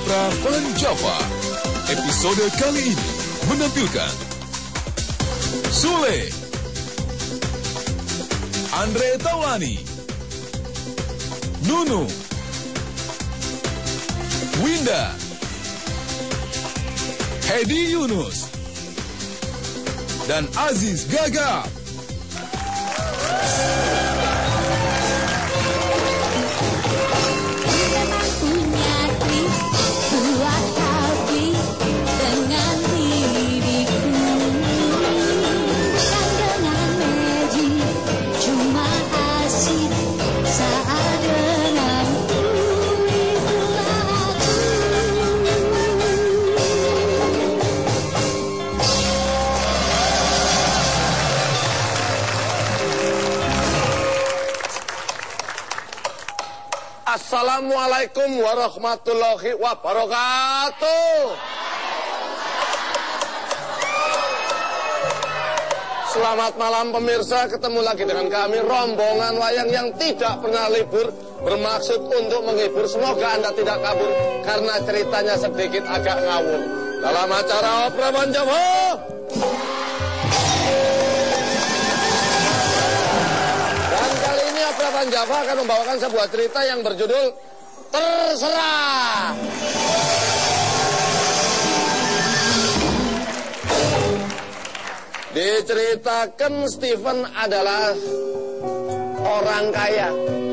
Opera Van Java. Episode kali ini menampilkan Sule, Andre Taulani, Nunu, Winda, Hedi Yunus, dan Aziz Gagap. Assalamualaikum warahmatullahi wabarakatuh. Selamat malam pemirsa, ketemu lagi dengan kami rombongan wayang yang tidak pernah libur, bermaksud untuk menghibur. Semoga Anda tidak kabur karena ceritanya sedikit agak ngawur dalam acara Opera Van Java. Opera Van Java akan membawakan sebuah cerita yang berjudul Terserah. Diceritakan Stephen adalah orang kaya.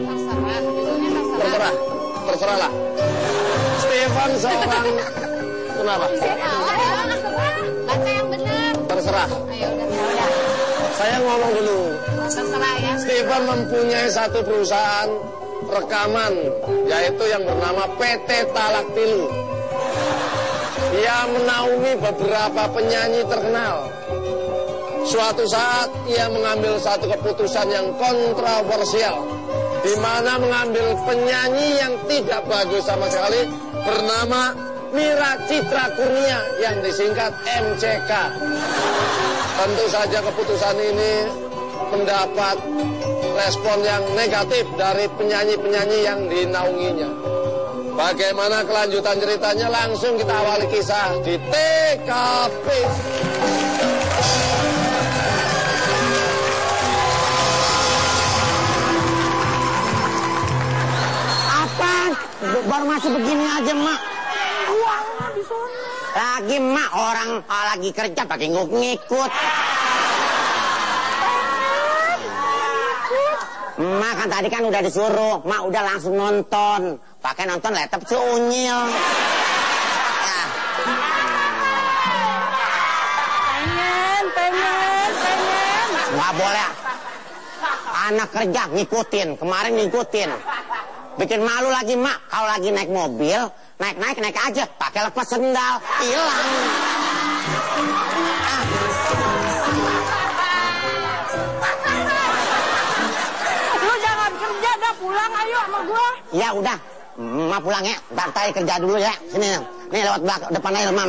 Terserahlah. Stephen seorang kenapa? Baca yang benar. Terserah. Ayo udah. Saya ngomong dulu. Terserah ya. Stephen mempunyai satu perusahaan rekaman, yaitu yang bernama PT Talaktilu. Ia menaungi beberapa penyanyi terkenal. Suatu saat ia mengambil satu keputusan yang kontroversial, di mana mengambil penyanyi yang tidak bagus sama sekali, bernama Mira Citra Kurnia yang disingkat MCK. Tentu saja keputusan ini mendapat respon yang negatif dari penyanyi-penyanyi yang dinaunginya. Bagaimana kelanjutan ceritanya? Langsung kita awali kisah di TKP. Apa? Baru masih begini aja, Mak. Uangnya di sana. Lagi, Mak, orang lagi kerja pakai ngikut. Mak kan tadi kan udah disuruh, Mak udah langsung nonton. Pakai nonton laptop cunyil. Pengen. Nggak boleh. Anak kerja ngikutin, kemarin ngikutin. Bikin malu lagi, Mak. Kalau lagi naik mobil, naik aja. Pakai lepas sendal, hilang. Pulang ayo sama gua. Ya udah, Mak pulang ya. Ntar saya kerja dulu ya. Sini, nih lewat belakang depan aja Mama.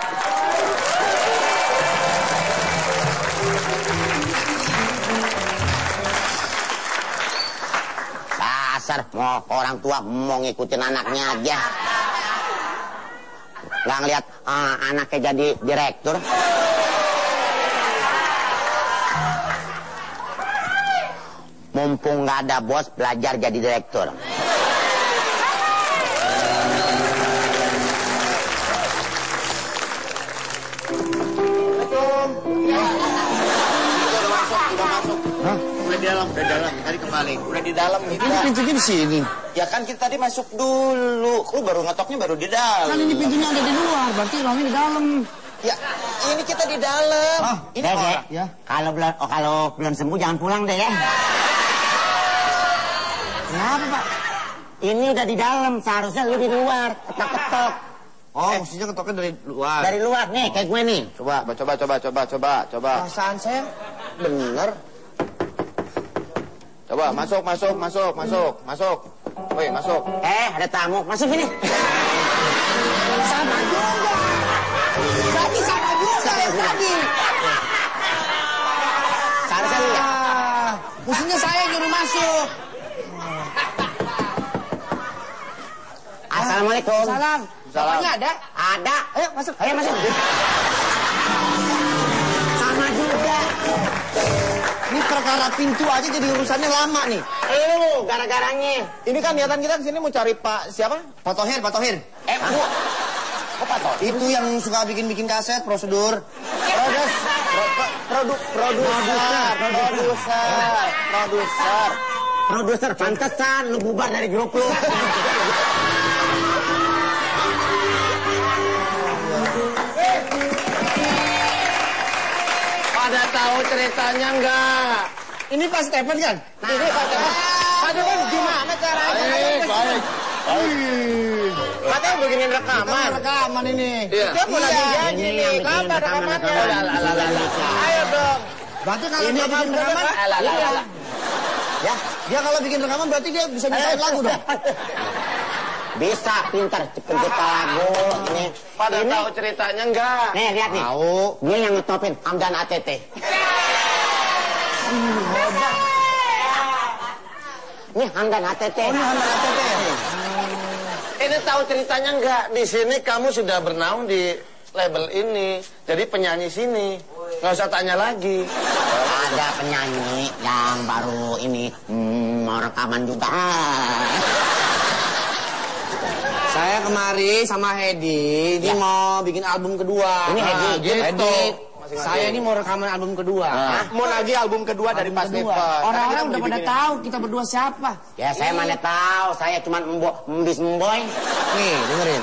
Dasar mau orang tua mau ngikutin anaknya aja. Nggak ngeliat anaknya jadi direktur. Mumpung nggak ada bos, belajar jadi direktur. Udah di dalam. Tadi kembali. Udah di dalam. Ini pintunya di sini. Ya kan kita tadi masuk dulu. Lu baru ngetoknya baru di dalam. Kan ini pintunya ada di luar, berarti ruangnya di dalam. Ya, ini kita di dalam. Oh, ini Dek, ya. Kalau belum sembuh jangan pulang deh ya. Kenapa, Pak? Ini udah di dalam, seharusnya lu di luar, ketok-ketok. Oh, maksudnya ketoknya dari luar. Dari luar nih, kayak gue nih. Coba. Perasaan saya bener. Coba, masuk. Woi, masuk. Ada tamu, masuk sini. Sama juga. Tadi sama juga yang tadi. Seharusnya lu ya. Mestinya saya nyuruh masuk. Assalamualaikum. Salam. Bapaknya ada? Ada. Ayo masuk. Ayo masuk. Sama juga. Ini perkara pintu aja jadi urusannya lama nih. Gara-garanya. Ini kan niatan kita kesini mau cari Pak siapa? Pak Tohir. Bu. Kok Pak Tohir? Itu yang suka bikin kaset, prosedur. Produser, pantesan lu bubar dari grup lu. Pada tahu ceritanya enggak? Ini Pak Stephen kan? Ini Pak Stephen. Pak Stephen gimana caranya? Baik. Katanya beginin rekaman. Rekaman ini. Iya. Dia mau lagi janji nih. Kapan rekamannya? Ayo dong. Berarti kalau dia bikin rekaman, Ya, dia kalau bikin rekaman berarti dia bisa bikin lagu dong. bisa pintar pencipta lagu ini. Pada tahu ceritanya enggak? Nih lihat nih. Tahu. Dia yang ngetopin Hamdan ATT. Ini Hamdan ATT. Oh, ini Hamdan ATT ya? Ini tahu ceritanya enggak? Di sini kamu sudah bernaung di label ini. Jadi penyanyi sini. Nggak usah tanya lagi. Ada penyanyi yang baru ini mau rekaman juga. Saya kemari sama Hedi, dia mau bikin album kedua. Ini Hedi, gitu. Saya ini mau rekaman album kedua. Mau lagi album kedua dari Pak Stephen. Orang-orang udah pada tahu kita berdua siapa. Ya saya mana tahu, saya cuma mbis mboy. Nih, dengerin.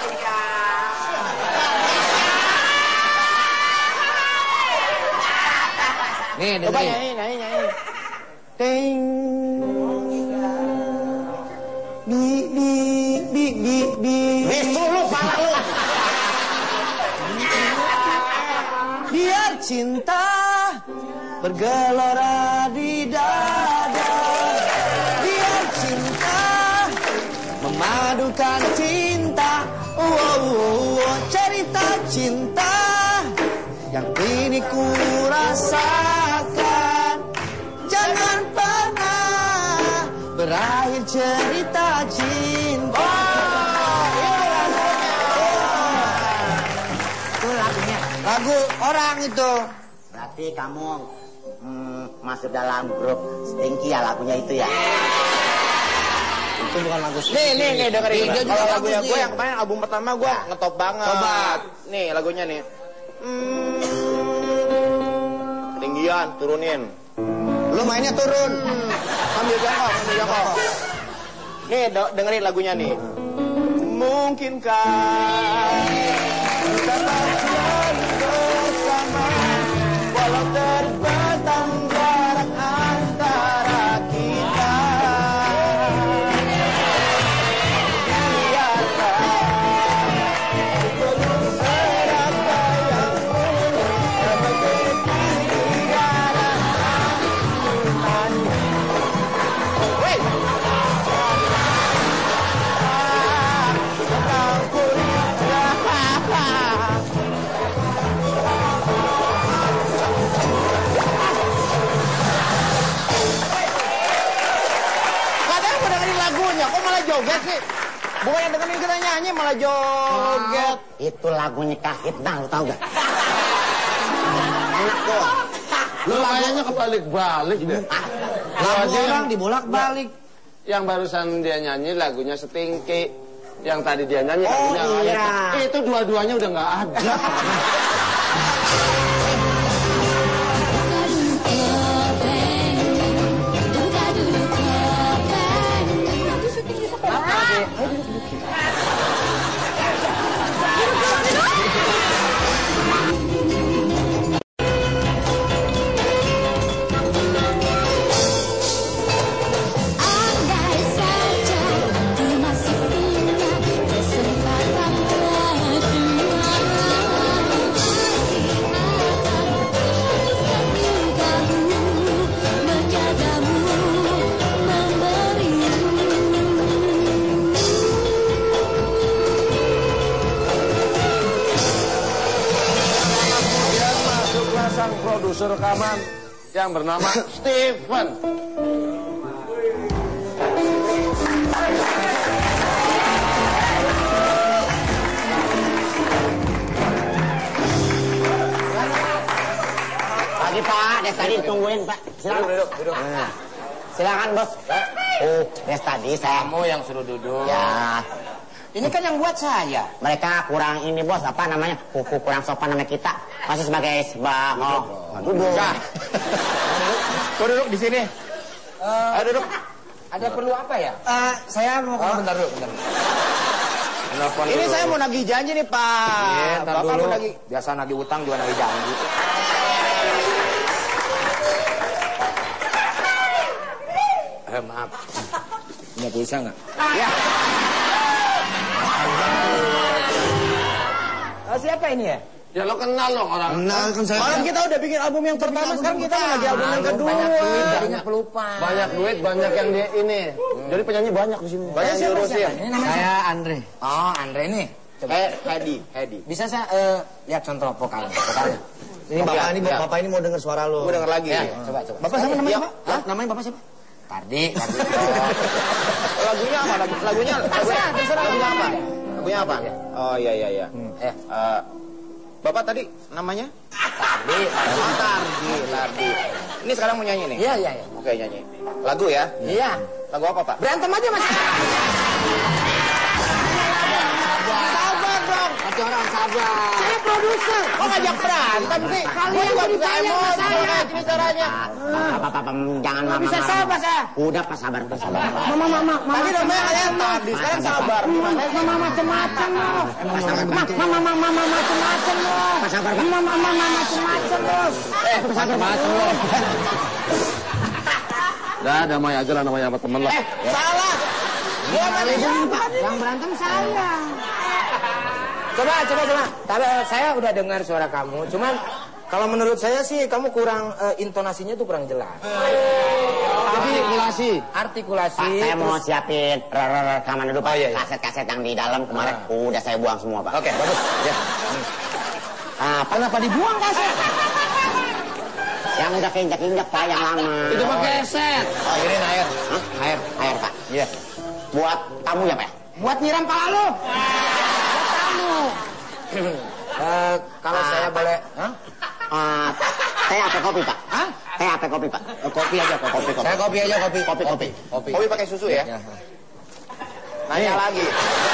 Nih, dengerin. Coba nyanyi. Ting. Bi. Disuruh pala lu. Biar cinta bergelora di dada. Biar cinta memadukan cinta. Cerita cinta yang kini ku rasakan. Jangan pernah berakhir cerita cinta. Itu lagunya. Lagu orang itu. Berarti kamu masuk dalam grup Stinky ya lagunya itu ya. Itu bukan lagu Stinky. Nih dengerin. Kalau lagunya gue yang kemarin album pertama gue ngetop banget. Coba. Nih lagunya nih. Ketinggian, turunin. Lu mainnya turun. Ambil jangkau. Nih dengerin lagunya nih. Mungkinkah kita selalu bersama walau terbentang jarak antara kita. Biarkan belum serata yang mulus sebagai pilihan hati. Wait. Kok malah joget sih? Bukan yang dengerin kita nyanyi malah joget. Itu lagunya Kahitna, lu tau gak? Enak tuh. Lu kayaknya kebalik-balik deh. Lagu orang dibolak-balik. Yang barusan dia nyanyi lagunya Stinky. Yang tadi dia nyanyi lagunya iya. Itu dua-duanya udah nggak ada. Sang produser rekaman yang bernama Stephen. Des tadi ditungguin, Pak. Silakan. Duduk. Silakan, Bos. Oh, Des tadi saya. Kamu yang suruh duduk. Ya. Ini kan yang buat saya. Mereka kurang ini, Bos. Apa namanya? Kurang sopan sama kita. Masih sebagai duduk. Kau duduk di sini. Ayo duduk. Ada perlu apa ya? Saya mau Bentar dulu. Ini saya mau nagih janji nih, Pak. Iya, ntar Bapak dulu. mau nagih. Biasa nagih utang juga nagih janji. Maaf. Punya pulsa nggak? Ya. Siapa ini ya? Ya lo kenal dong orang. Kenal kan saya. Orang kita udah bikin album yang pertama, sekarang kita mau lagi album yang kedua. Jadinya pelupa. Banyak duit, banyak yang dia ini. Jadi penyanyi banyak di sini. Banyak Yang diurusin. Ini namanya saya Andre. Oh, Andre nih. Coba. Hedi. Bisa saya lihat contoh vokalnya? Ini bapak ini mau dengar suara lo. Gue denger lagi. Ya, coba. Bapak siapa namanya, Pak? Hah? Namanya Bapak siapa? Tardi. Lagunya apa? Lagunya apa? Lagunya apa? Oh iya. Bapak tadi namanya? Tardi. Tardi. Ini sekarang mau nyanyi nih? Iya. Oke, nyanyi. Lagu ya? Iya. Lagu apa, Pak? Berantem aja, Mas. Sabar dong. Hati orang sabar. Saya produser. Kok ngajak berantem sih? Kalian Gua tuh ditanya sama emosi, saya. Gini caranya. Pak, jangan Nggak mama. bisa sabar saya. Udah, Pak, sabar. Mama Tadi namanya kalian tadi, sekarang sabar. Gimana? Mama macem-macem loh. Mama macem-macem loh. Mama macem-macem loh. Macam-macam lo. Dah, damai aja lah namanya sama temen lah. Salah. Gua mana Yang berantem saya. Coba. Tapi saya udah dengar suara kamu. Cuman kalau menurut saya sih kamu kurang intonasinya tuh kurang jelas. Artikulasi. Pak, saya mau terus- siapin rekaman dulu, Pak. Oh, iya. Kaset-kaset yang di dalam kemarin udah saya buang semua, Pak. Oke, bagus. Ya. Kenapa dibuang kaset? Yang udah keinjak-injak, Pak, yang lama. Itu pakai set. Oh, ini air. Hah? Air, Pak. Iya. Buat tamu ya, Pak? Buat nyiram pala lu. Kalau saya boleh, Teh apa kopi, Pak? Hah? Teh apa kopi, Pak? Kopi aja, kopi. saya kopi aja kopi. Kopi. Kopi pakai susu ya? Nanya lagi.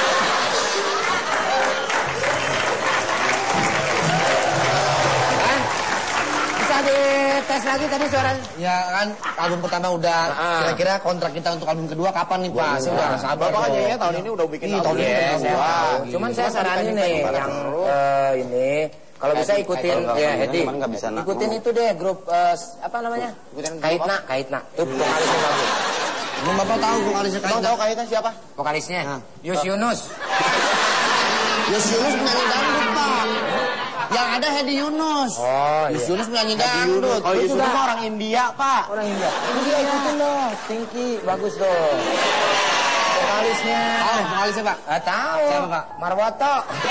Bisa dites lagi tadi suaranya. Ya kan album pertama udah kira-kira kontrak kita untuk album kedua kapan nih, Pak? Saya udah sabar. Bapak kan dong. nyanyinya tahun ini udah bikin album. tahun ini Ya, udah saya album. tahu. Cuman saya saranin nih yang ini kalau bisa ikutin ya Hedi. Ikutin itu deh grup apa namanya? Kaitna. Itu vokalisnya bagus. Emang Bapak tahu vokalisnya Bang tahu kaitan siapa? Vokalisnya Yus Yunus. Yus Yunus penyanyi dangdut, Pak. Yang ada Hedi Yunus. Oh Yus iya. Yunus penyanyi dangdut. Oh, Yus Itu Yunus mah orang India, Pak. Orang India. Ini dia ikutin loh. Stinky bagus tuh. Vokalisnya. Oh, vokalisnya, Pak. Tahu. Siapa, Pak? Marwoto.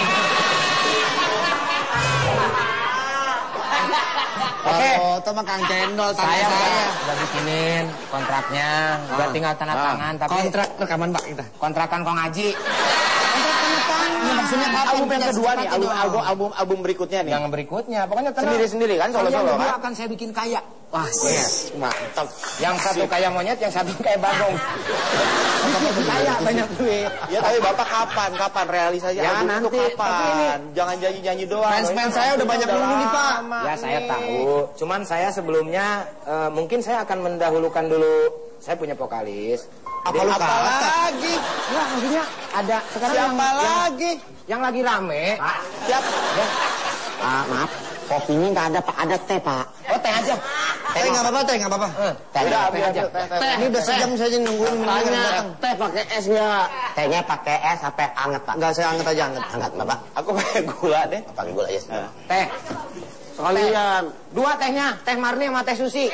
Oke. Oh, itu mah Kang Cendol, Saya saya. udah bikinin kontraknya, udah tinggal tanda tangan. Tapi Kontrak rekaman, Pak, kita. kontrakan Kong Haji. Ini maksudnya kapan? Album yang Kita kedua nih, sepakati album berikutnya nih. Yang berikutnya, pokoknya tenang. Sendiri-sendiri kan, Kalian solo-solo berdua kan? akan saya bikin kaya. Wah, Mantap. Yang satu kayak monyet, yang satu kayak bagong. Kaya banyak duit. Ya tapi Bapak kapan realisasi Ya, album itu nanti. kapan? Jangan janji-janji doang. Fans-fans saya udah banyak nunggu nih, Pak. Ya saya tahu. Cuman saya sebelumnya mungkin saya akan mendahulukan dulu. Saya punya vokalis. Apa lagi? Ya maksudnya ada sekarang Siapa lagi? yang lagi rame. Siapa? Maaf, kopinya nggak ada, Pak. Ada teh, Pak. Oh teh aja. Teh nggak apa-apa, teh nggak apa-apa. Teh Udah, teh aja. Ini udah sejam saja nungguin Tanya, datang. teh pakai es nggak? Tehnya pakai es apa anget, Pak? Enggak, saya anget aja, anget. Anget, Bapak. Aku pakai gula deh. Pakai gula aja. Teh. Sekalian. Dua tehnya, teh Marni sama teh Susi.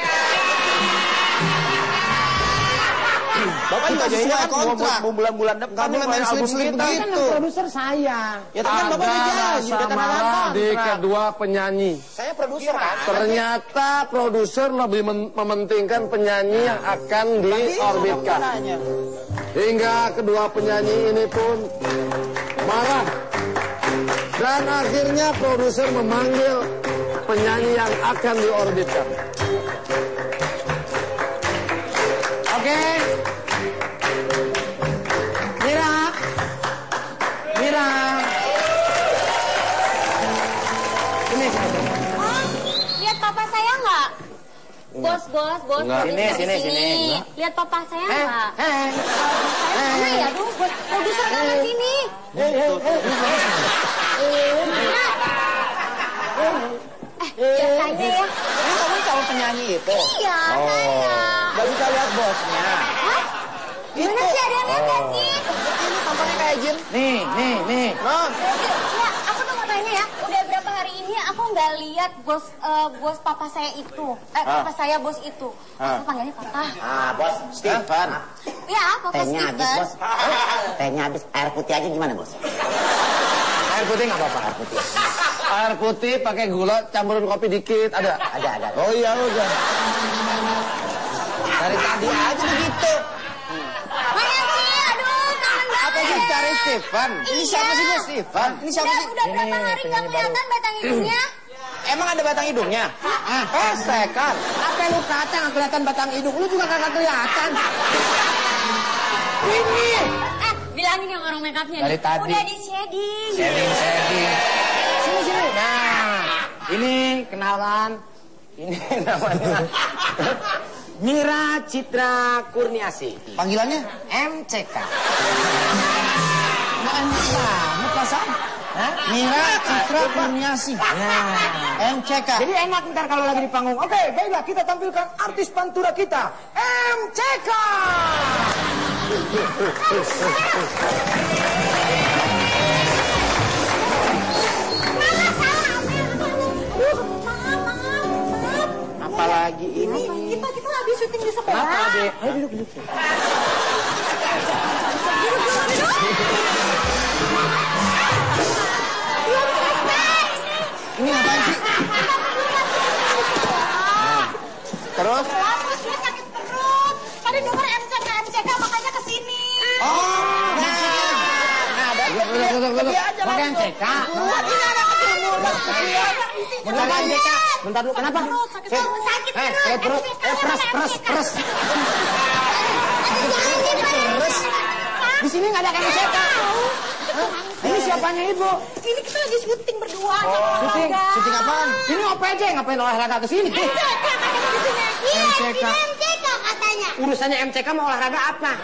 Bapak juga Kita janjinya sesuai kan kontrak. mau bulan-bulan depan Nggak nih boleh main main album slip-slip kita. begitu. Produser saya. Ya tapi kan Bapak udah janji, udah rasa tanda marah tangan. di kedua penyanyi. Saya produser kan. Ternyata produser lebih mementingkan penyanyi yang akan diorbitkan. Hingga kedua penyanyi ini pun marah. Dan akhirnya produser memanggil penyanyi yang akan diorbitkan. Oke. Mira. Mira. Ini. Oh, lihat papa saya nggak? Bos. Sini. Lihat papa saya nggak? Mana ya, Duh? Produser kanan sini. Biasanya ya. Ini kamu calon penyanyi itu? Iya, saya. Gak bisa lihat bosnya. Hah? Gimana sih, ada yang lihat gak sih? Ini tampaknya kayak Jin. Nih. Nah. Ya, aku tuh mau tanya ya, udah berapa hari ini aku nggak lihat bos papa saya itu. Papa saya bos itu. Aku panggilnya papa. Bos Steven. Ya, papa Tehnya habis, Steven. bos. Tehnya habis. Air putih aja gimana, bos? Air putih nggak apa-apa. Air putih. Air putih pakai gula, campurin kopi dikit. Ada? Ada. Oh iya, udah. Dari tadi aja begitu. Mana sih? Aduh, kangen banget. Apa sih cari Steven? Ini siapa sih dia Steven? Ini siapa sih? Udah berapa hari nggak kelihatan batang hidungnya? Emang ada batang hidungnya? Sekan. Apa lu kata nggak kelihatan batang hidung? Lu juga kagak kelihatan. Ini. Bilangin yang orang make upnya Dari nih. tadi. Udah di shading. Shading. Sini. Nah, ini kenalan. Ini namanya Mira Citra Kurniasi. panggilannya MCK. Nggak enak banget perasaan. Mira Citra Kurniasi. MCK. Jadi enak ntar kalau lagi di panggung. Oke, baiklah kita tampilkan artis pantura kita, MCK. Apalagi ini. Kita habis syuting di sekolah. Kenapa, Dek? Ayo duduk. Ini ngapain sih? Terus? Terus dia sakit perut. Tadi denger MCK makanya kesini. Oh, nah, ada. Pakai MCK. Bentar MCK. Bentar dulu, kenapa? Sakit perut. Pres. Di sini nggak ada MCK. Ini siapanya ibu? Ini kita lagi syuting berdua. Syuting apaan? Ini OPJ, ngapain olahraga ke sini? Iya, ini MCK katanya. Urusannya MCK mau olahraga apa?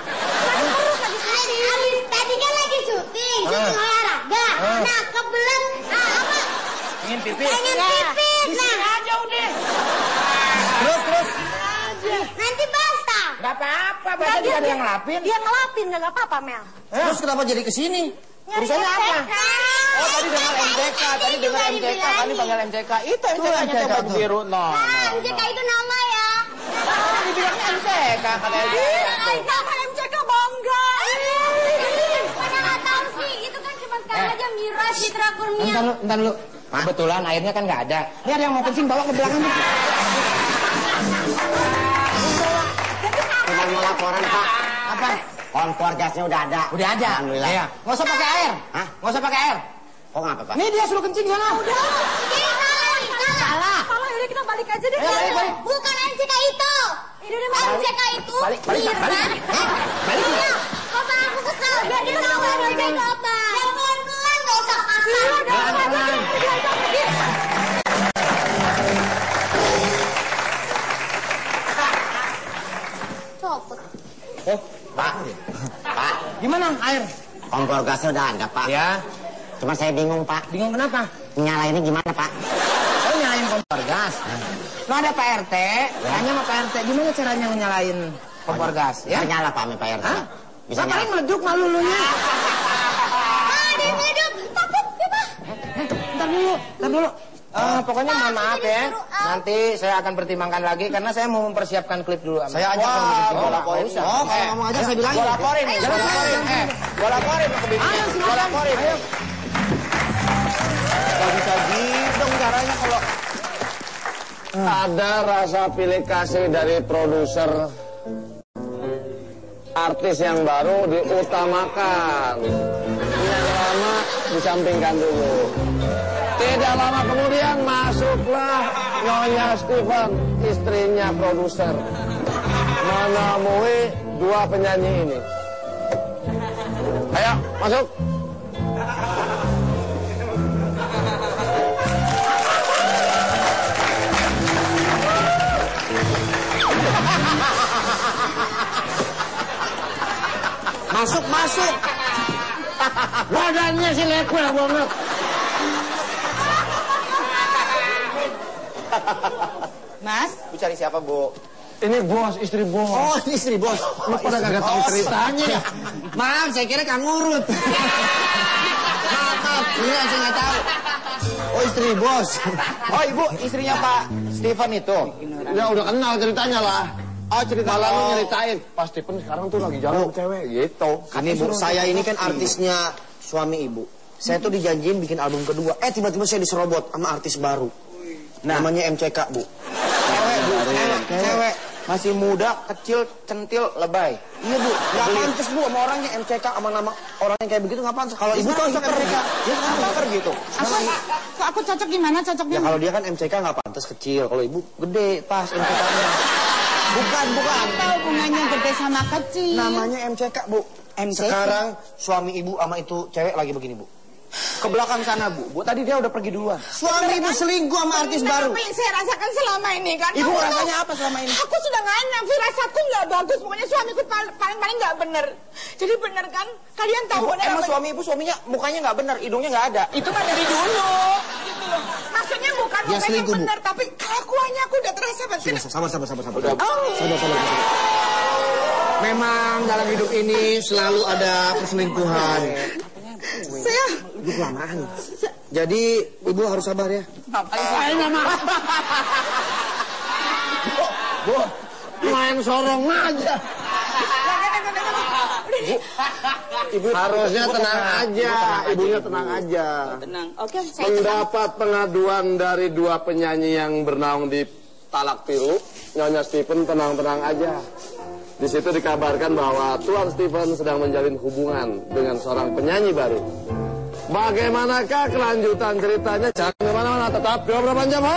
Tadi kan lagi syuting olahraga. Nah, kebelet apa? Ingin pipis. Pengen pipis. Nah, Aja udah. Terus. nanti basah. Gak apa-apa, bahasa juga ada yang ngelapin. Dia ngelapin, nggak apa-apa, Mel. Terus kenapa jadi kesini? Urusannya apa? Oh, tadi dengar MCK. Tadi panggil MCK. Itu MCK-nya tuh baju biru. No. MCK itu nama ya. Dibilangnya MCK katanya dia. MCK bangga. Mana nggak tahu sih, itu kan cuma sekarang aja Mira Citra Kurnia. Entar dulu. Kebetulan airnya kan nggak ada. Ini ada yang mau kencing, bawa ke belakang tuh. Cuma mau laporan, Pak. Apa? Kompor gasnya udah ada. Udah ada. Alhamdulillah. Iya. Nggak usah pakai air. Hah? Nggak usah pakai air. Kok ngapa, Pak? Nih dia suruh kencing sana. Salah. Yaudah kita balik aja deh. Balik. Bukan MCK itu. MCK itu Mira. Iya. Papa aku kesel. Biar dia tahu MCK itu apa. Yang pelan-pelan gak usah kasar. Pelan-pelan. Copot. Pak. Gimana air? Kompor gasnya udah ada, Pak. Ya. Cuma saya bingung, Pak. Bingung kenapa? Nyalainnya gimana, Pak? Saya nyalain kompor gas. Lo ada Pak RT, tanya sama Pak RT, gimana caranya nyalain kompor gas? Ya, Ya? nyala, Pak, sama Pak RT. Hah? Bisa Ngapain nyala. meleduk malu lunya? Ada yang hidup. Takut ya, Pak. Ntar dulu. Pokoknya mohon maaf ya. Nanti saya akan pertimbangkan lagi karena saya mau mempersiapkan klip dulu. Saya ajak kalau begitu. Gua laporin. Oh, kalau ngomong aja saya bilangin. Gua laporin nih. Gua laporin ke BPN. Gua laporin. Gak bisa gitu dong caranya kalau... Ada rasa pilih kasih dari produser. Artis yang baru diutamakan. Yang lama disampingkan dulu. Tidak lama kemudian masuklah Nyonya Steven, istrinya produser, menemui dua penyanyi ini. Ayo, masuk. Masuk. Badannya sih lebar banget. Mas? Bu cari siapa, Bu? Ini bos, istri bos. Oh, ini istri bos. Lu pada kagak tahu ceritanya ya? Maaf, saya kira Kang Urut. Maaf. Iya, saya nggak tahu. Oh, istri bos. Oh, Ibu, istrinya Pak Steven itu. Ya udah kenal ceritanya lah. Oh, cerita Malah lu nyeritain. Pas Steven sekarang tuh lagi jalan cewek gitu. Ini Bu, saya ini kan artisnya suami Ibu. Saya tuh dijanjiin bikin album kedua. Tiba-tiba saya diserobot sama artis baru. Namanya MCK, Bu. Cewek, Bu. Cewek. Masih muda, kecil, centil, lebay. Iya, Bu. Nggak pantas, Bu, sama orangnya MCK, sama nama orangnya kayak begitu nggak pantas. Kalau Ibu cocok MCK. Dia kanker gitu. Aku cocok gimana? Cocok Ya kalau dia kan MCK nggak pantas kecil. Kalau Ibu gede, pas MCK-nya. Bukan. Apa hubungannya gede sama kecil? Namanya MCK, Bu. MCK? Sekarang suami Ibu sama itu cewek lagi begini, Bu. Ke belakang sana, Bu. Bu, tadi dia udah pergi duluan. Suami Ibu selingkuh sama artis baru. Apa yang saya rasakan selama ini kan? Ibu rasanya apa selama ini? Aku sudah nggak enak, firasatku nggak bagus. Pokoknya suamiku paling nggak bener. Jadi bener kan? Kalian tahu Ibu, emang suami Ibu suaminya mukanya nggak bener, hidungnya nggak ada. itu kan dari dulu. Gitu loh. Maksudnya bukan Ya, mukanya selingkuh, Bu. bener, tapi kelakuannya aku udah terasa banget. Sabar. Oh. Sabar. Memang dalam hidup ini selalu ada perselingkuhan. Saya Ibu kelamaan. Jadi Ibu harus sabar ya. Bu, main sorong aja. Ibu Harusnya tenang aja, ibunya tenang aja. Tenang. Oke, saya Mendapat pengaduan dari dua penyanyi yang bernaung di Talak Tilu, Nyonya Steven tenang-tenang aja. Di situ dikabarkan bahwa Tuan Steven sedang menjalin hubungan dengan seorang penyanyi baru. Bagaimanakah kelanjutan ceritanya? Jangan kemana-mana, tetap 28 jam.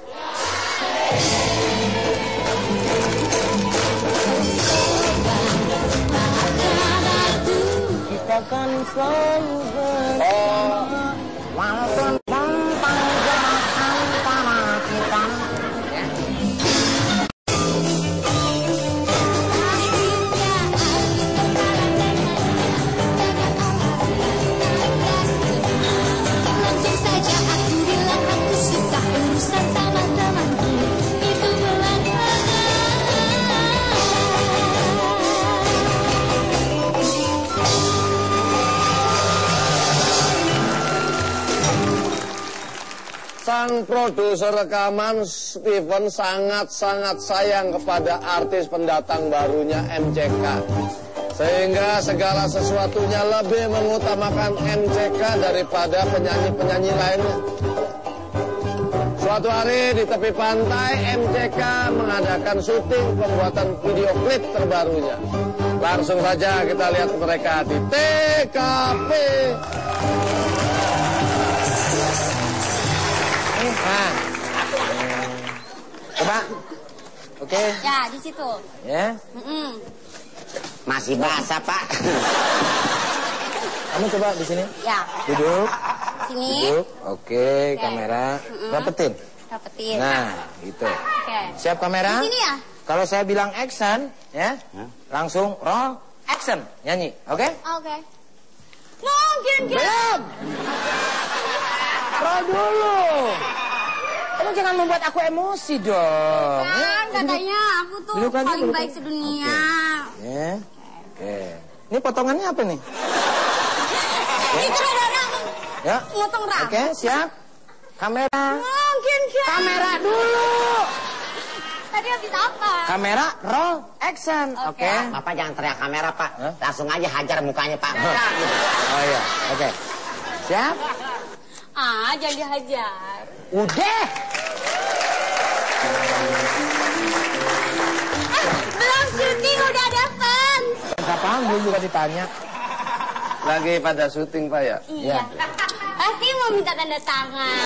Kita kan selalu bersama walaupun bentang jarak antara kita. langsung saja aku bilang aku suka urusan sama temanku. Itu belakang. Sang produser rekaman Steven sangat-sangat sayang kepada artis pendatang barunya MCK. Sehingga segala sesuatunya lebih mengutamakan MCK daripada penyanyi-penyanyi lainnya. Suatu hari di tepi pantai, MCK mengadakan syuting pembuatan video klip terbarunya. Langsung saja kita lihat mereka di TKP. Nah. Coba. Oke. Ya, di situ. Ya. Masih basah, Pak. Kamu coba di sini. Ya, Duduk. sini. Duduk. Oke, kamera. Rapetin. Rapetin. Nah, gitu. Oke. Siap kamera? Di sini ya? Kalau saya bilang action, ya, langsung roll action, nyanyi, oke? Oke. Mungkin Belum. Roll dulu. Kamu jangan membuat aku emosi dong. kan katanya aku tuh Duduk aja, paling duduk baik aja. sedunia. Ya. Oke. Ini potongannya apa nih? Itu ada orang Ya. ngotong rambut. Oke, siap. Kamera. Mungkin kan. Kamera dulu. Tadi habis apa? Kamera roll action. Oke. Oke. Bapak jangan teriak kamera, Pak. Langsung aja hajar mukanya, Pak. Oh iya. Oke. Siap. Ah, jangan dihajar. Udah. Belum syuting udah ada fans. Kapan gue juga ditanya. Lagi pada syuting, Pak ya? Iya. Tati mau minta tanda tangan.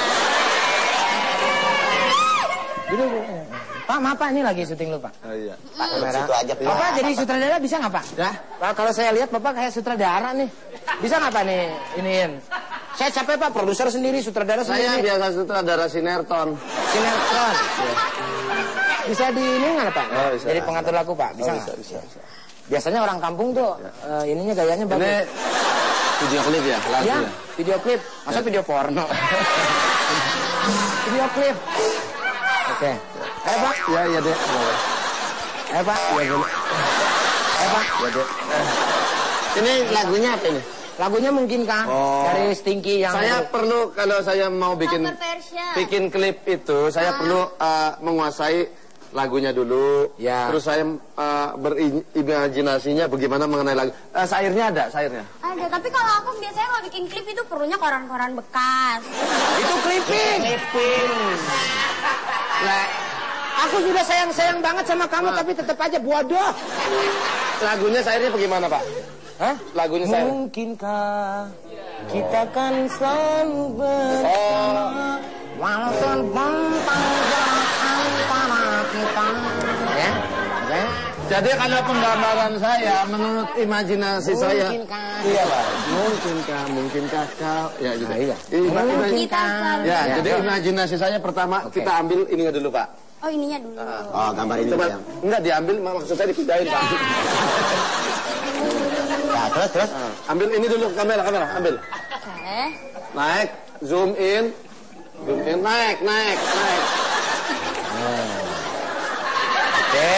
Pak, maaf Pak, ini lagi syuting lu Pak. Oh iya. Pak, situ aja. Bapak jadi sutradara bisa nggak Pak? Ya. Pak, kalau saya lihat Bapak kayak sutradara nih. Bisa nggak Pak nih iniin? Saya capek Pak, produser sendiri, sutradara Saya sendiri. biasa sutradara sinetron. Sinetron. Bisa di ini nggak Pak? Oh, bisa. Jadi pengatur lagu Pak, bisa nggak? Bisa. Biasanya orang kampung tuh ininya gayanya bagus. Ini video klip ya, lagu Ya, ya. video klip. Masa video porno? Video klip. Oke. Pak. Ya, iya deh. Pak. Iya boleh. Pak. Ya deh. Ini lagunya apa ini? Lagunya mungkinkah dari Stinky yang Saya perlu kalau saya mau bikin Cover version. bikin klip itu, saya perlu menguasai lagunya dulu. Ya. Terus saya berimajinasinya bagaimana mengenai lagu. Sairnya ada, sairnya. Ada, tapi kalau aku biasanya kalau bikin klip itu perlunya koran-koran bekas. itu clipping. Lah, aku sudah sayang-sayang banget sama kamu tapi tetap aja bodoh. Lagunya sairnya bagaimana, Pak? Hah? Lagunya sair. Mungkinkah kita kan selalu bersama walaupun bentang jarak antara kita. Ya? Oke. Jadi kalau penggambaran saya, menurut imajinasi saya, iya Pak, mungkinkah kau, ya gitu. Nah, iya. Kita selalu. Ya, Ya, jadi ya. imajinasi saya pertama Oke. kita ambil ininya dulu Pak. Oh, ininya dulu. Oh, gambar ini Coba, yang. enggak diambil, maksud saya dipindahin Pak. Ya, terus. Ambil ini dulu, kamera, ambil. Oke. Naik, zoom in, naik. Oke.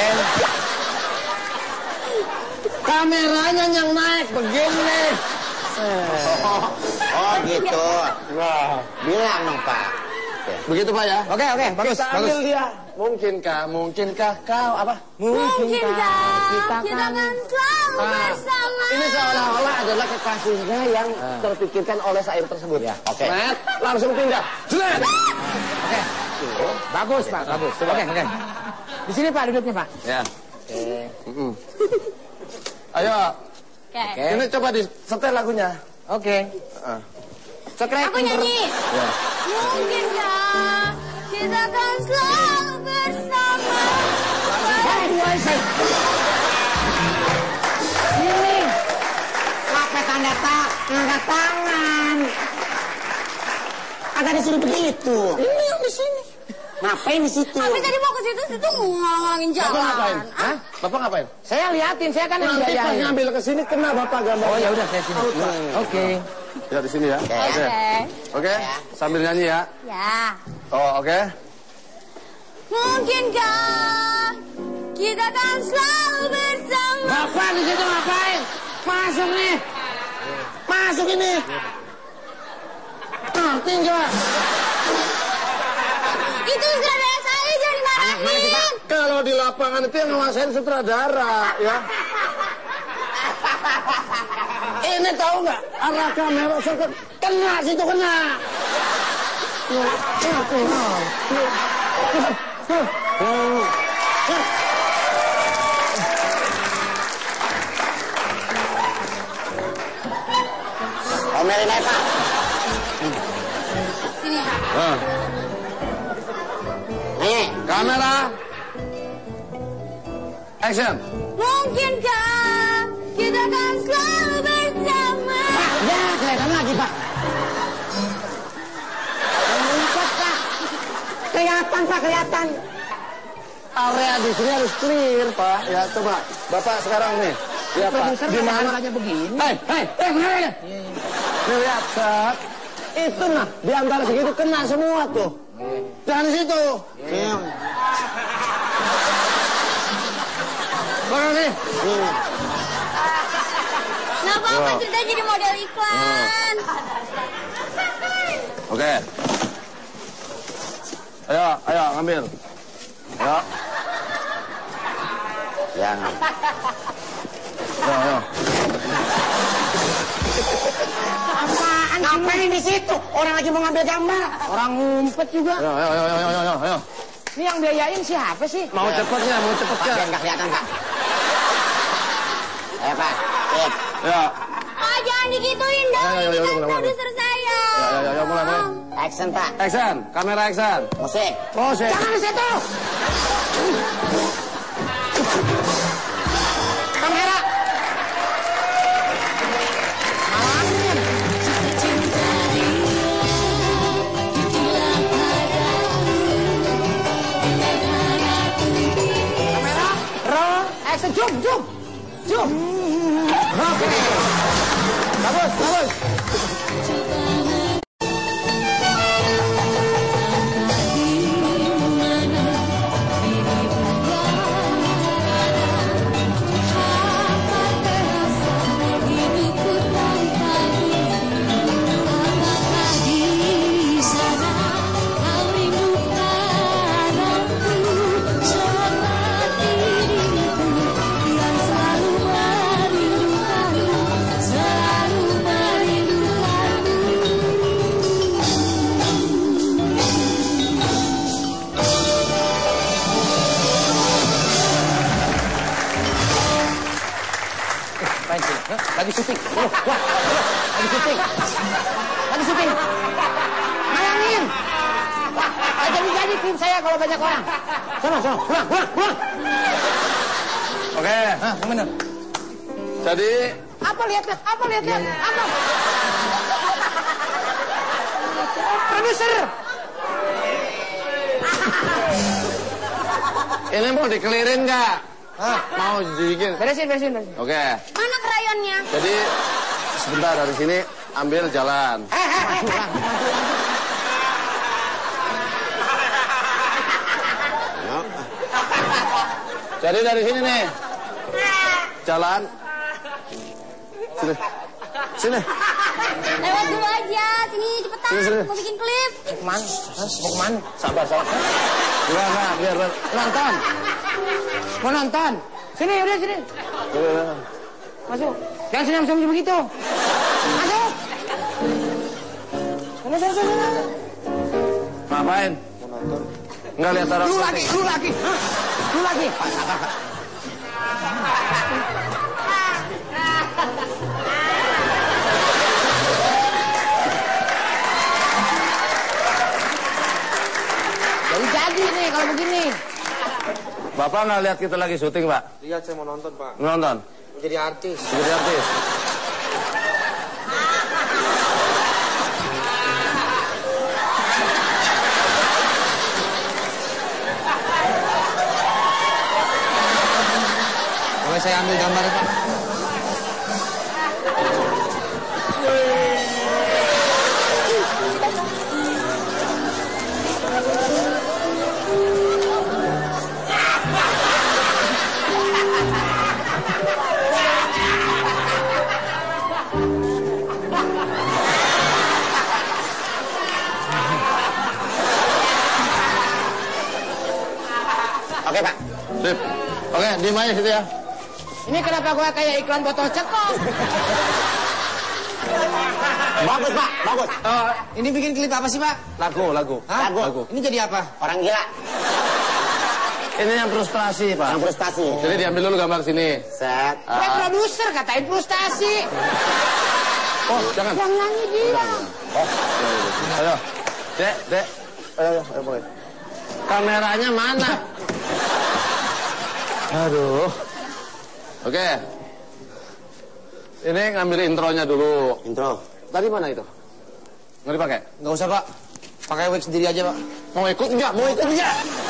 Kameranya yang naik begini. Oh, gitu. Wah, Bilang dong, Pak. begitu Pak ya. Oke, bagus, Kita bagus. ambil dia. Mungkinkah kau apa? Mungkinkah kita kan selalu bersama. Ini seolah-olah adalah kekasihnya yang terpikirkan oleh syair tersebut. Ya, oke. Net, langsung pindah. Jelet. Oke. Bagus, Pak, bagus. Oke. Di sini Pak duduknya, Pak. Ya. Oke. Ayo, Oke. ini coba disetel lagunya. Oke. Cekrek. Aku nyanyi. Mungkinkah kita kan selalu bersama. Ini. Apa tanda tangan? Agak disuruh begitu. Ini yang di sini. Ngapain di situ? Tapi tadi mau ke situ ngomongin Bapak jalan. ngapain? Hah? Bapak ngapain? Saya liatin, saya kan yang Nanti pas biayain. ngambil ke sini kena Bapak gambar. Oh, ya udah saya sini. Oke. Ya di sini ya. Oke. Oke. Sambil nyanyi ya. Ya. Oh, oke. Mungkinkah kita kan selalu bersama. Bapak di situ ngapain? Masuk nih. Masuk ini. Tinggal. Itu sutradara saya, jangan dimarahin. Kalau di lapangan itu yang ngawasin sutradara, ya. Ini tahu nggak? Arah kamera kena situ kena. Omelin aja, Pak. Sini. Nih. Kamera. Action. Mungkinkah kita kan selalu bersama. Ya, kelihatan lagi, Pak. Empat, Pak. Kelihatan, Pak, kelihatan. Area di sini harus clear, Pak. Ya, coba. Bapak sekarang nih. Lihat, Pak. Produser Di mana? kameranya begini. Hei, nih lihat, set. Itu nah, di antara segitu kena semua tuh. Jangan di situ. Mana nih? Nah, apa kita jadi model iklan. Oke. Ayo, ngambil. Ayo. Jangan. Ayo. Apaan? Ngapain di situ? Orang lagi mau ngambil gambar. Orang ngumpet juga. Ayo. Ini yang biayain siapa sih? Mau cepetnya. Pak, biar nggak kelihatan, Pak. Ayo, Pak. Sip. Ya. Ah, jangan digituin dong. Ayo, Ini kan udah. produser saya. saya. Ya, mulai. Action, Pak. Action, kamera action. Musik. Musik. Jangan di situ. Kamera. Kamera. Roll. Action. Zoom. Oke. Bagus. Lagi syuting. Lagi syuting. Bayangin. Jadi tim saya kalau banyak orang. Sono. Pulang. Oke. Yang bener. Jadi Apa lihat? Apa? Produser. ini mau dikelirin nggak? Mau dibikin? Beresin. Oke. Mana krayonnya? Jadi sebentar dari sini ambil jalan. Jadi dari sini nih. Jalan. Sini. Lewat dulu aja. Sini cepetan. Sini. Mau bikin klip. Mau kemana? Sabar. Biar. Mau nonton. Sini, udah sini. Masuk. Jangan senyum begitu. Masuk. Sana. Ngapain? Enggak lihat orang. Lu lagi. Jadi nih kalau begini. Bapak nggak lihat kita lagi syuting, Pak? Lihat, saya mau nonton, Pak. Nonton? Jadi artis. Boleh saya ambil gambar, Pak? Oke, Pak. Sip. Oke, diem aja situ ya. Ini kenapa gua kayak iklan botol cekok? Bagus, Pak. Bagus. Ini bikin klip apa sih, Pak? Lagu. Hah? Lagu. Ini jadi apa? Orang gila. Ini yang frustasi, Pak. Yang frustasi. Jadi diambil dulu gambar sini. Set. Gue produser, katain frustasi. Oh, jangan. Yang nyanyi dia. Ayo. Dek. Ayo, mulai. Kameranya mana? Aduh. Oke. Ini ngambil intronya dulu. Intro. Tadi mana itu? Nggak dipakai? Nggak usah, Pak. Pakai wig sendiri aja, Pak. Mau ikut enggak? Mau ikut enggak?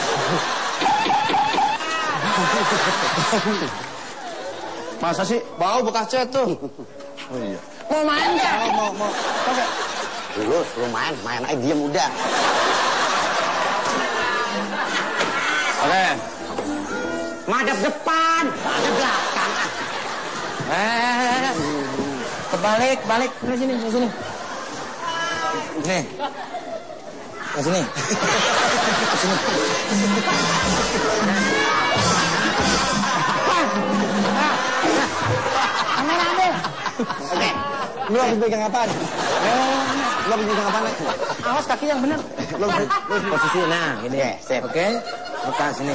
Masa sih? Bau bekas cat tuh. Oh iya. Mau main nggak? Mau. Lu main aja diem udah. Oke. Madep depan, madep belakang. Kebalik. Sini. Nih. Ke sini. Kamera ambil. Oke. Lu lagi pegang apaan? Lu lagi pegang apaan? Awas kaki yang bener. Lu posisi nah, gini. Sip. Oke. Buka sini.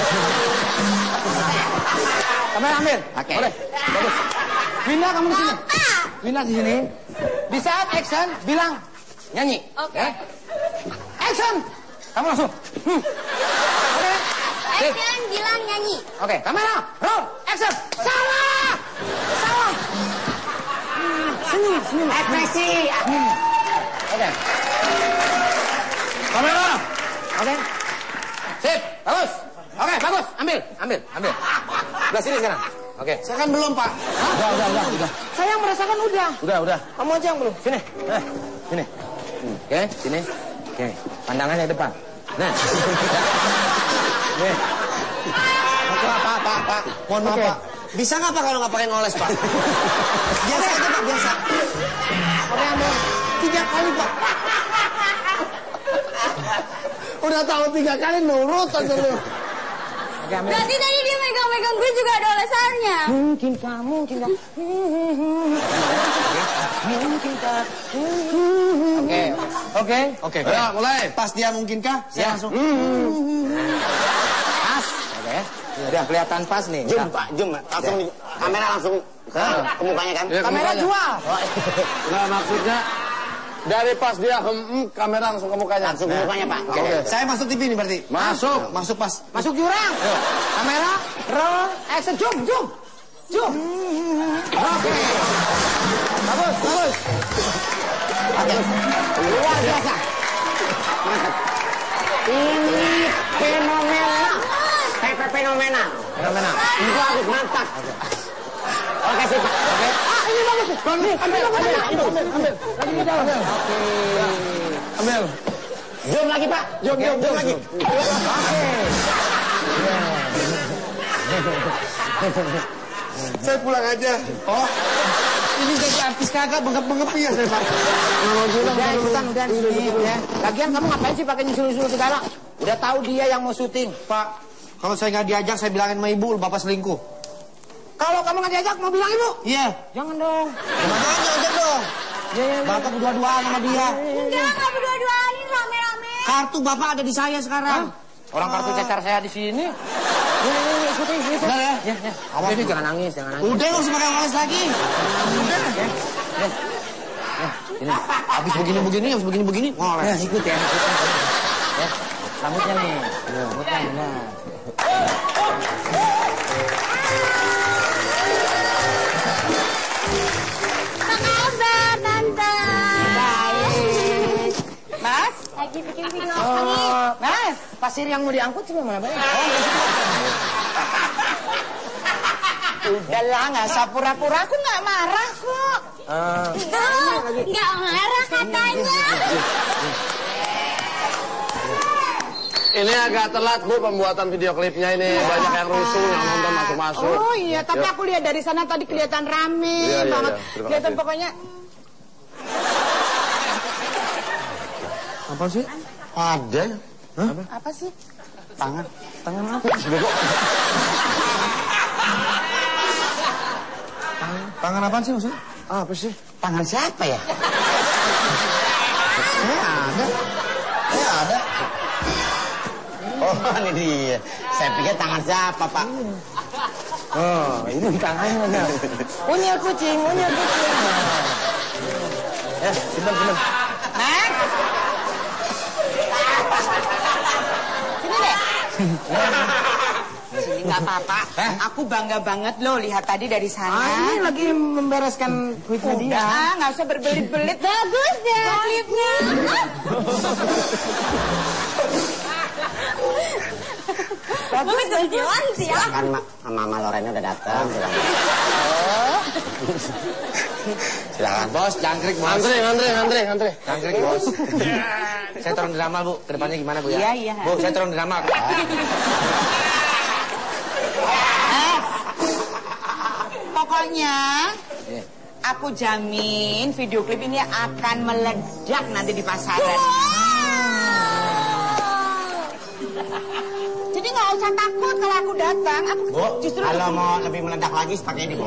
Kamera ambil. Oke. Boleh. Bagus. Winda kamu di sini. Winda di sini. Di saat action bilang nyanyi. Oke. Action. Kamu langsung. Oke. Action, bilang nyanyi. Oke, kamera, roll, action. Salah. Salah. Senyum. Ekspresi. Oke. Kamera. Oke. Sip, bagus. Oke, bagus. Ambil. Belah sini sekarang. Oke. Saya kan belum, Pak. Udah. Saya yang merasakan udah. Udah. Kamu aja yang belum. Sini. Sini. Oke, sini. Oke, pandangannya ke depan. Nah. Nih. Pak. Mohon maaf, Pak. Bisa nggak, Pak, kalau nggak pakai ngoles, Pak? Biasa aja, Pak, biasa. Oke, ambil. 3 kali, Pak. Udah tahu 3 kali nurut aja lu. Oke, ambil. Berarti tadi dia megang-megang gue juga ada olesannya. Mungkin kamu tidak. Oke. Ya, mulai. Pas dia mungkinkah, saya langsung. Pas. Oke. Udah kelihatan pas nih. Zoom, Pak, zoom. Langsung kamera langsung ke mukanya kan? Ya, Kamera mukanya. jual. Nah, maksudnya dari pas dia kamera langsung ke mukanya. Langsung ke mukanya, Pak. Oke. Saya masuk TV nih berarti. Masuk. Masuk pas. Masuk jurang. Kamera, roll, action, zoom. Oke. Bagus. Oke. Luar biasa. Mantap. Ini fenomenal. Fenomenal. Ini bagus, mantap. Oke, sip, Pak. Oke. Ini bagus. Ambil. Lagi di dalam. Oke. Ambil. Zoom lagi, Pak. Zoom lagi. Saya pulang aja. Oh. Ini jadi artis kagak bengep-bengep ya saya, Pak. Udah di sini ya. Lagian kamu ngapain sih pakai nyusul-nyusul segala? Udah tahu dia yang mau syuting. Pak, kalau saya nggak diajak saya bilangin sama ibu, Bapak selingkuh. Kalau kamu nggak diajak mau bilang ibu? Iya. Jangan dong. Gimana ajak dong? Bapak berdua-duaan sama dia. Enggak berdua-duaan, ini rame-rame. Kartu Bapak ada di saya sekarang. Orang kartu cacar saya di sini. Ikutin. Benar ya? Ya. Jadi jangan nangis. Udah nggak usah pakai ngoles lagi. Udah. Ini. Habis begini, ngoles. Ya, ikut ya. Ya. Rambutnya nih. Rambutnya benar. Apa kabar, Tante? Baik. Mas? Lagi bikin video apa nih? Mas, pasir yang mau diangkut cuma mana banyak? Udahlah, nggak usah pura-pura, aku nggak marah kok. Enggak marah katanya. Ini agak telat, Bu, pembuatan video klipnya ini. Banyak yang rusuh, yang nonton masuk-masuk. Oh iya, tapi aku lihat dari sana tadi kelihatan rame Iya, banget. terima Kelihatan kasih. pokoknya. Apa sih? Ada. Apa sih? Tangan apa? Tangan apaan sih maksudnya? Apa sih? Tangan siapa ya? Saya ada. Oh, ini dia. Saya pikir tangan siapa, Pak? Oh, ini tangannya. Unyil kucing. Ya, simpen. Max? Sini deh. Sini nggak apa-apa. Aku bangga banget loh lihat tadi dari sana. Ini lagi membereskan klipnya dia. Udah, nggak usah berbelit-belit. Bagus deh klipnya. Bagus berjalan sih ya. Kan Mama Lorena udah datang. Silakan, Bos. Jangkrik, Bos. Ngantri. Jangkrik, Bos. Saya turun di ramal, Bu. Kedepannya gimana, Bu ya? Iya. Bu, saya turun di ramal. Pokoknya aku jamin video klip ini akan meledak nanti di pasaran. Jadi nggak usah takut kalau aku datang. Aku Bu, justru kalau mau lebih meledak lagi pakai ini, Bu.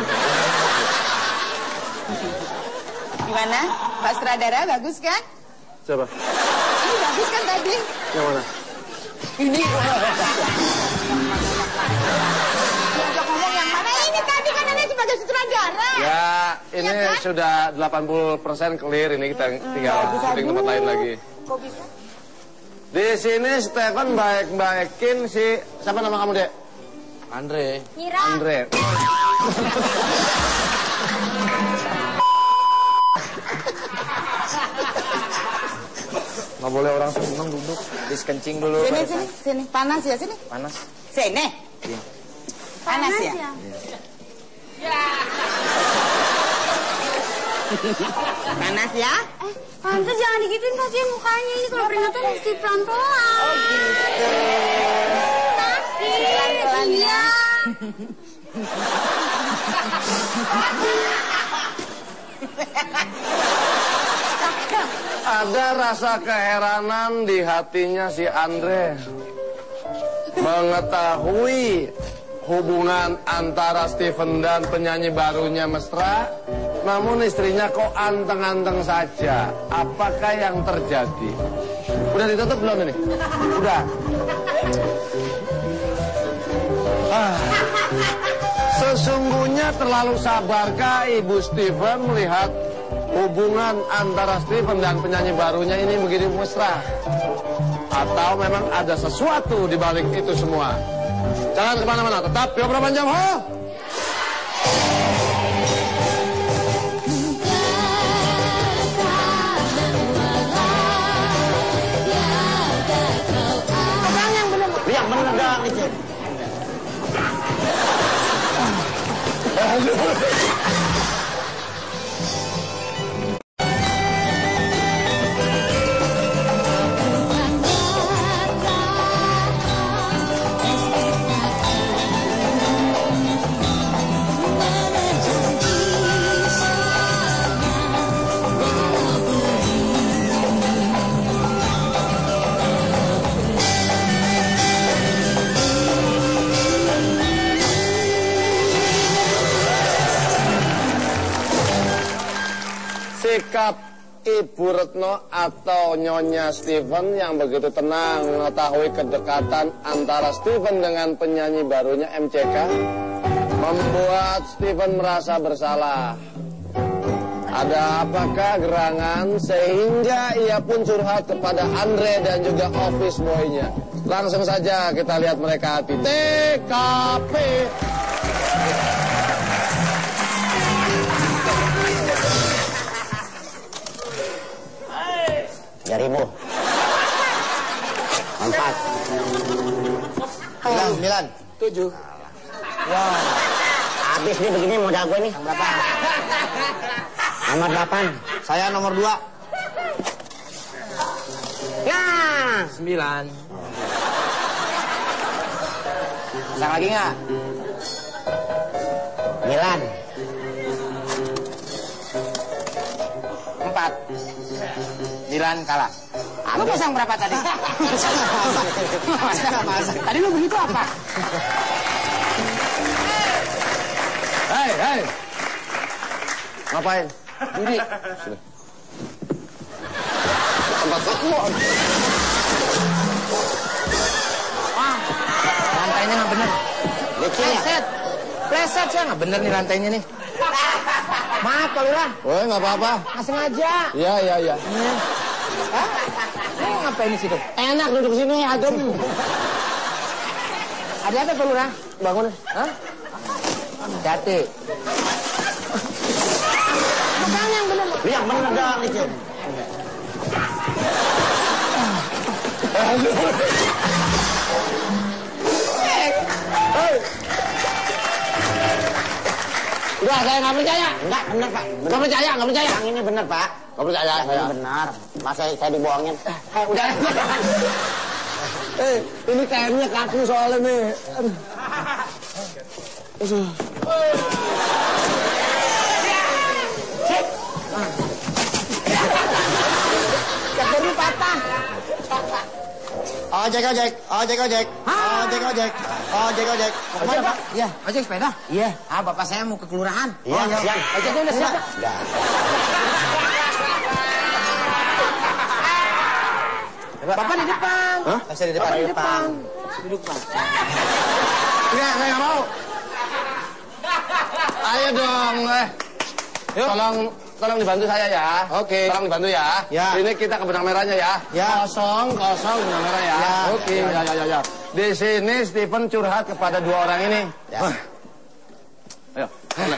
gimana? Pak Sutradara bagus kan? Siapa? Ini bagus kan tadi? Yang mana? Ini. Ngomong yang mana? Ini tadi kan Nenek sebagai jadi sutradara. Ya, ini Ya kan? sudah 80% clear. Ini kita tinggal syuting tempat lain lagi. Kok bisa? Di sini Stephen baik-baikin si... Siapa nama kamu, Dek? Andre. Mira. Andre. Nggak boleh orang seneng duduk. Diskencing dulu. Sini. Panas ya, sini. Panas. Sini. Iya. Panas ya? Panas ya? Tante jangan digituin kasihan mukanya ini kalau peringatan mesti pelan-pelan. Oh gitu. Sakit. Pelan-pelan ya. Iya. Ada rasa keheranan di hatinya si Andre mengetahui hubungan antara Stephen dan penyanyi barunya mesra, namun istrinya kok anteng-anteng saja. Apakah yang terjadi? Udah ditutup belum ini? Udah. Sesungguhnya terlalu sabarkah Ibu Stephen melihat hubungan antara Stephen dan penyanyi barunya ini begini mesra? Atau memang ada sesuatu di balik itu semua? Jangan kemana-mana, tetap di obrolan jam ho! Yang bener dong itu. Sikap Ibu Retno atau Nyonya Stephen yang begitu tenang mengetahui kedekatan antara Stephen dengan penyanyi barunya MCK membuat Stephen merasa bersalah. Ada apakah gerangan sehingga ia pun curhat kepada Andre dan juga office boy-nya. Langsung saja kita lihat mereka di TKP. Jarimu. 4. 9. 7. Wah. Habis nih begini modal gue nih. Berapa? Nomor 8. Saya nomor 2. Nah. 9. Pasang lagi nggak? 9. 4. 9 kalah. Lu pasang berapa tadi? Tadi lu begitu apa? Hei. Ngapain? Judi. Sini. Tempat kamu. Wah, lantainya nggak bener. Pleset ya nggak bener nih lantainya nih. Maaf Pak Lurah. Woi, nggak apa-apa. Nggak sengaja. Iya. Hah? Lu ngapain di situ? Enak duduk sini, adem. Ada apa Pak Lurah? Bangun. Hah? Hati. Pegang yang bener. Yang bener dong itu. Udah, saya nggak percaya. Enggak, bener Pak. Nggak percaya. Yang ini bener Pak. Nggak percaya Yang saya. ini benar. Masa saya dibohongin? Udah. Ini kainnya kaku soalnya nih. Kebernya patah. Ojek. Mau kemana Pak? Iya, ojek sepeda? Iya. Ah, bapak saya mau ke kelurahan. Iya, siang. Ojeknya udah siap, Pak? Udah. Bapak di depan. Hah? Saya di depan. Bapak di depan. Enggak, saya nggak mau. Ayo dong. Tolong dibantu saya ya. Oke. Tolong dibantu ya. Ya. Ini kita ke benang merahnya ya. Ya. Kosong benang merah ya. Ya. Oke. Ya. Di sini Steven curhat kepada dua orang ini. Ya. Ayo.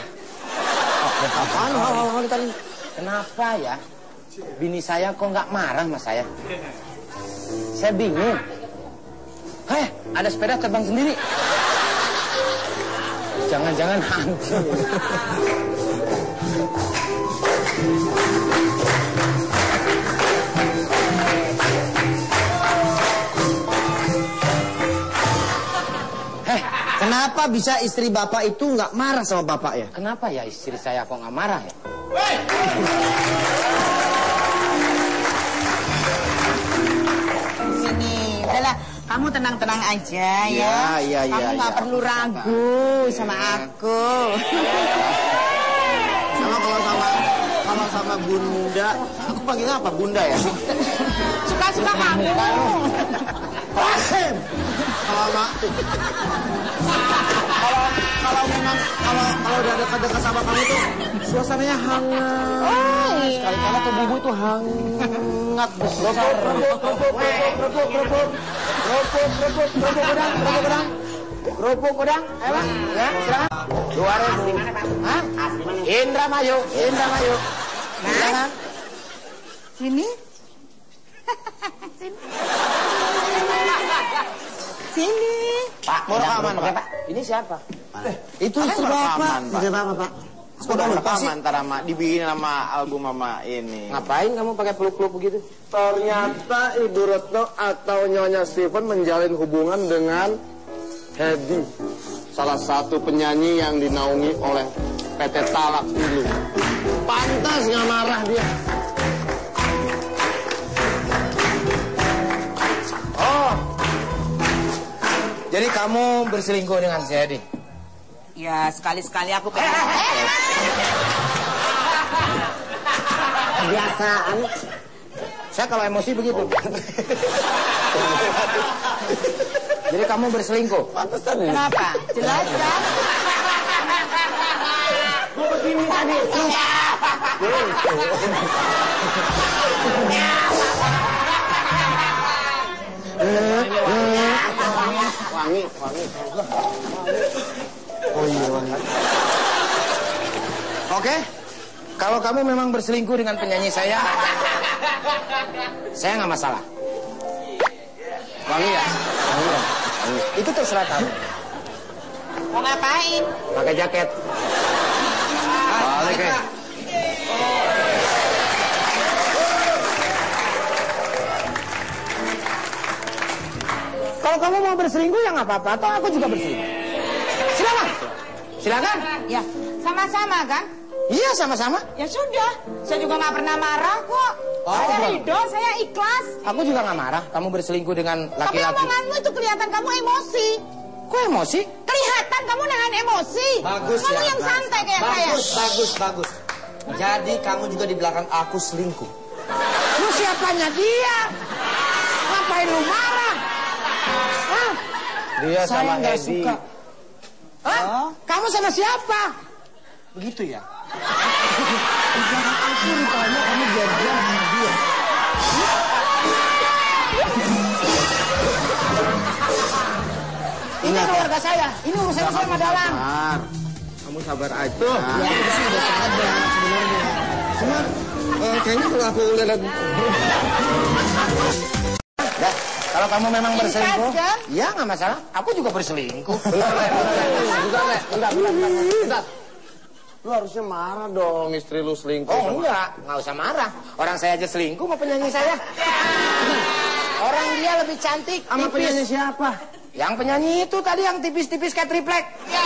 Apaan? Kenapa ya? Bini saya kok nggak marah sama saya? Saya bingung. Ada sepeda terbang sendiri. Jangan-jangan hantu. Kenapa bisa istri bapak itu nggak marah sama bapak ya? Kenapa ya istri saya kok nggak marah ya? Sini, udahlah. Kamu tenang-tenang aja ya. Iya. Kamu nggak perlu ragu sama aku. Kalau sama Bunda, aku panggilnya apa? Bunda ya? Suka-suka kamu. Kalau udah dekat-dekat sama kamu tuh suasananya hangat. Oh iya. Sekali-kali tubuh ibu tuh hangat besar. Kerupuk udang, emang? Ya, silakan. 2.000. Hah? Indramayu. Nah, sini. Sini. Pak, Mau rekaman, Pak? Ini siapa? Itu istri bapak. Istri bapak, Pak. Udah rekaman ntar sama dibikin sama album mama ini. Ngapain kamu pakai peluk-peluk begitu? Ternyata Ibu Retno atau Nyonya Steven menjalin hubungan dengan Hedi, salah satu penyanyi yang dinaungi oleh PT Talak dulu. Pantas nggak marah dia. Oh, jadi kamu berselingkuh dengan si Hedi? Ya, sekali-sekali aku pengen. Kebiasaan. Saya kalau emosi begitu. Jadi kamu berselingkuh? Kenapa? Jelas kan? Gue begini tadi. Wangi. Oh iya, wangi. Oke. Kalau kamu memang berselingkuh dengan penyanyi saya nggak masalah. Wangi ya? Wangi. Itu terserah kamu. Mau ngapain? Pakai jaket. Balik ya. Kalau kamu mau berselingkuh ya nggak apa-apa, atau aku juga berselingkuh. Silakan. Ya, sama-sama kan? Iya, sama-sama. Ya sudah, saya juga nggak pernah marah kok. Saya ridho, saya ikhlas. Aku juga nggak marah. Kamu berselingkuh dengan Tapi laki-laki. omonganmu itu kelihatan kamu emosi. Kok emosi? Kelihatan kamu nahan emosi. Bagus kamu ya. yang santai kayak saya. Bagus. Jadi kamu juga di belakang aku selingkuh. Lu siapanya dia? Ngapain lu marah? Hah? Dia Saya sama nggak Hedi. suka. Hah? Kamu sama siapa? Begitu ya? Aku rupanya kamu janjian sama dia. Ini keluarga saya. Ini urusan saya sama dalam. Kamu sabar aja. Ya, itu sih udah sadar sebenarnya. Cuma kayaknya kalau aku lihat Kalau kamu memang berselingkuh, Ikhlas, kan? ya nggak masalah. Aku juga berselingkuh. Bentar. Lu harusnya marah dong istri lu selingkuh. Oh nggak usah marah. Orang saya aja selingkuh sama penyanyi saya. Orang dia lebih cantik. Sama tipis. penyanyi siapa? Yang penyanyi itu tadi yang tipis-tipis kayak triplek.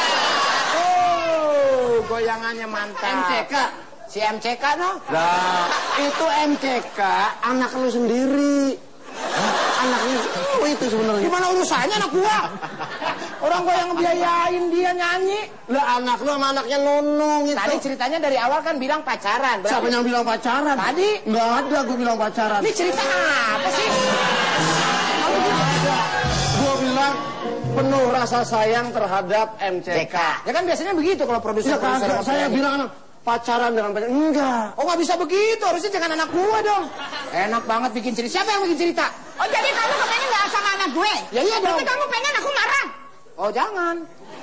Oh, goyangannya mantap. MCK. Si MCK no? Nah, itu MCK anak lu sendiri. Anaknya lu itu sebenarnya. Gimana urusannya anak gua? Orang gua yang ngebiayain dia nyanyi. Lah anak lu sama anaknya Nunung itu. Tadi ceritanya dari awal kan bilang pacaran. Siapa yang bilang pacaran? Tadi? Nggak ada gua bilang pacaran. Ini cerita apa sih? Gua bilang bilang penuh rasa sayang terhadap MCK. Ya kan biasanya begitu kalau produser. Ya, saya bilang pacaran dengan pacar. Enggak. Oh nggak bisa begitu, harusnya jangan anak gua dong. Enak banget bikin cerita. Siapa yang bikin cerita? Oh jadi kamu kepengen nggak sama anak gue? Ya iya dong. Berarti kamu pengen aku marah? Oh jangan.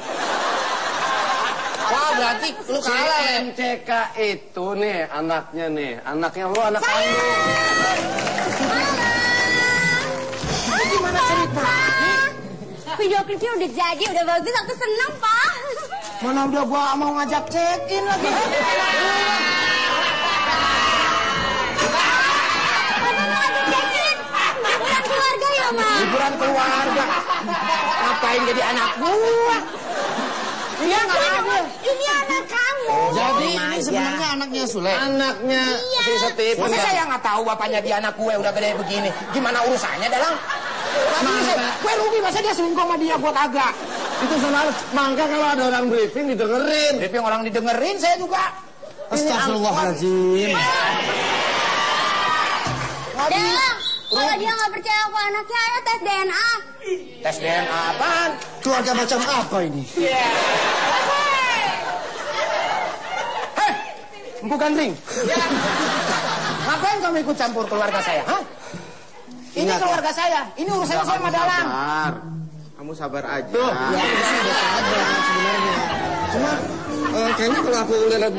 Wah berarti lu kalah ya. MCK itu nih anaknya lu anak kandung. Gimana ceritanya? Video klipnya udah jadi, udah bagus, aku seneng, Pak. Mana udah gua mau ngajak check-in lagi. Mama mau ngajak check-in. Liburan keluarga ya, Ma? Liburan keluarga. Ngapain jadi anak gua? Iya nggak ada. Ini anak kamu. Jadi ini sebenarnya anaknya Sule. Anaknya si Steve. Masa saya nggak tahu bapaknya dia anak gue udah gede begini. Gimana urusannya, Dalang? Gue rugi masa dia selingkuh sama dia, gue kagak. Itu selalu. Maka kalau ada orang briefing didengerin. Briefing orang didengerin, saya juga. Astagfirullahaladzim. Dalang, kalau dia nggak percaya aku anaknya, ayo tes DNA. Tes DNA apaan? Keluarga macam apa ini? Hei, Empu Gandring. Ngapain kamu ikut campur keluarga saya, hah? Ini keluarga saya, ini urusannya saya sama Dalang. Kamu sabar aja. Ya, aku sih udah sadar sebenarnya. Cuma kayaknya kalau aku lihat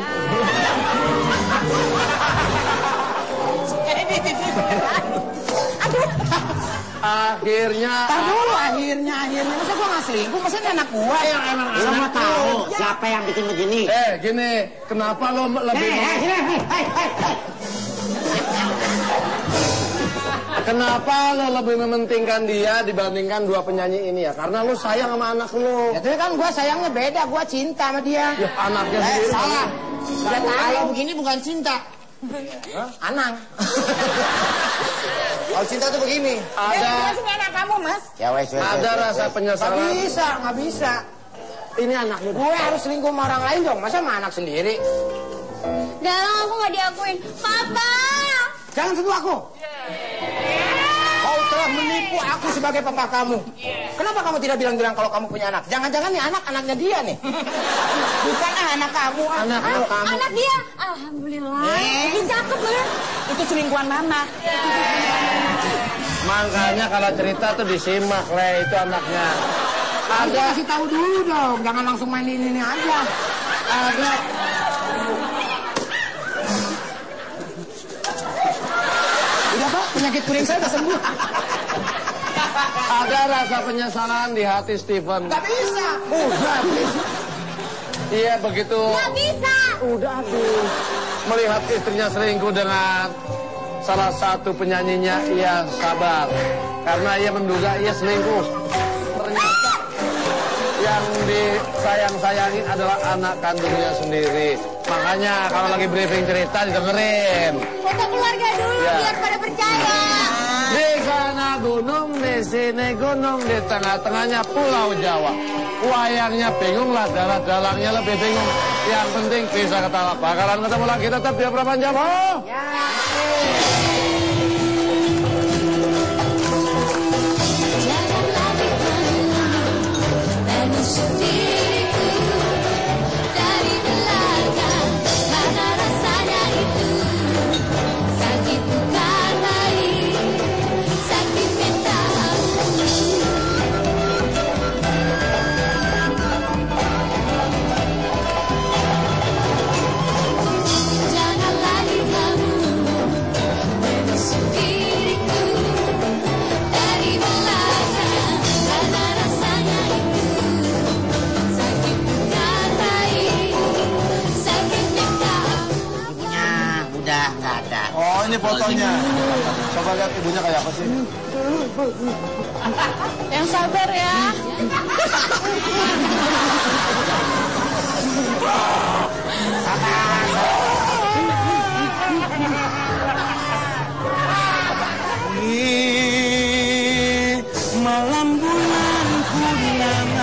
Akhirnya. Tar dulu, akhirnya. Masa gua nggak selingkuh? Masa ini anak gua? Lo mau tahu siapa yang bikin begini? Gini, kenapa lo lebih Kenapa lo lebih mementingkan dia dibandingkan dua penyanyi ini ya? Karena lo sayang sama anak lo. Ya, tapi kan gua sayangnya beda, gua cinta sama dia. Ya, anaknya sendiri. Salah. Kalau begini bukan cinta. Anang. kalau cinta tuh begini. Ada. Ini anak kamu, Mas. Ya wes. Ada rasa penyesalan. Nggak bisa. Ini anaknya. Gue harus selingkuh sama orang lain dong, masa sama anak sendiri? Dalang, aku nggak diakuin. Papa! Jangan sentuh aku. Kau telah menipu aku sebagai papa kamu. Kenapa kamu tidak bilang-bilang kalau kamu punya anak? Jangan-jangan nih anaknya dia nih. Bukan anak kamu. Anak dia. Alhamdulillah. Lebih cakep banget. Itu selingkuhan mama. Makanya kalau cerita tuh disimak, Le, itu anaknya. Ada kasih tahu dulu dong, jangan langsung main ini aja. Ada. Udah Pak, penyakit kuring saya udah sembuh. Ada rasa penyesalan di hati Steven. Gak bisa. Udah habis. Iya begitu. Nggak bisa. Udah habis. Melihat istrinya selingkuh dengan salah satu penyanyinya, ia sabar. Karena ia menduga ia selingkuh. Ternyata yang disayang-sayangin adalah anak kandungnya sendiri. Makanya kalau lagi briefing cerita didengerin. Foto keluarga dulu biar pada percaya. Di sana gunung, di sini gunung, di tengah-tengahnya Pulau Jawa. Wayangnya bingung lah, dalangnya lebih bingung. Yang penting bisa ketawa. Bakalan ketemu lagi tetap di Prapan Jawa. Oh, ini fotonya. Coba lihat ibunya kayak apa sih? Yang sabar ya. Malam bulan purnama